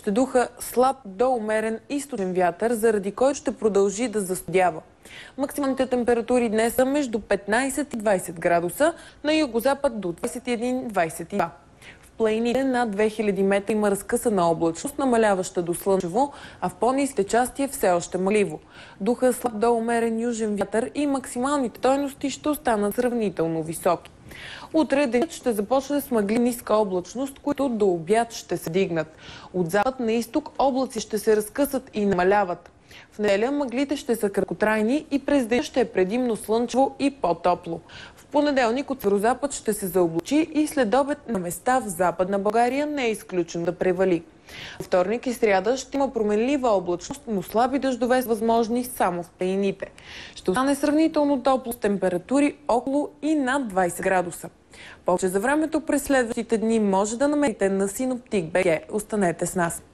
Ще духа слаб до умерен източен вятър, заради който ще продължи да застудява. Максималните температури днес са между 15 и 20 градуса, на югозапад до 21-22. В планините над 2000 метра има разкъсана облачност, намаляваща до слънчево, а в по-ниските части е все още мъгливо. Духа слаб до умерен южен вятър и максималните стойности ще останат сравнително високи. Утре денят ще започне с мъгли ниска облачност, които до обяд ще се дигнат. От запад на изток облаци ще се разкъсат и намаляват. В неделя мъглите ще са краткотрайни и през деня ще е предимно слънчево и по-топло. В понеделник от северозапад ще се заоблачи и след обед на места в Западна България не е изключено да превали. Във вторник и сряда ще има променлива облачност, но слаби дъждове са възможни само в планините. Ще остане сравнително топло с температури около и над 20 градуса. Повече за времето през следващите дни може да намерите на Синоптик.bg. Останете с нас.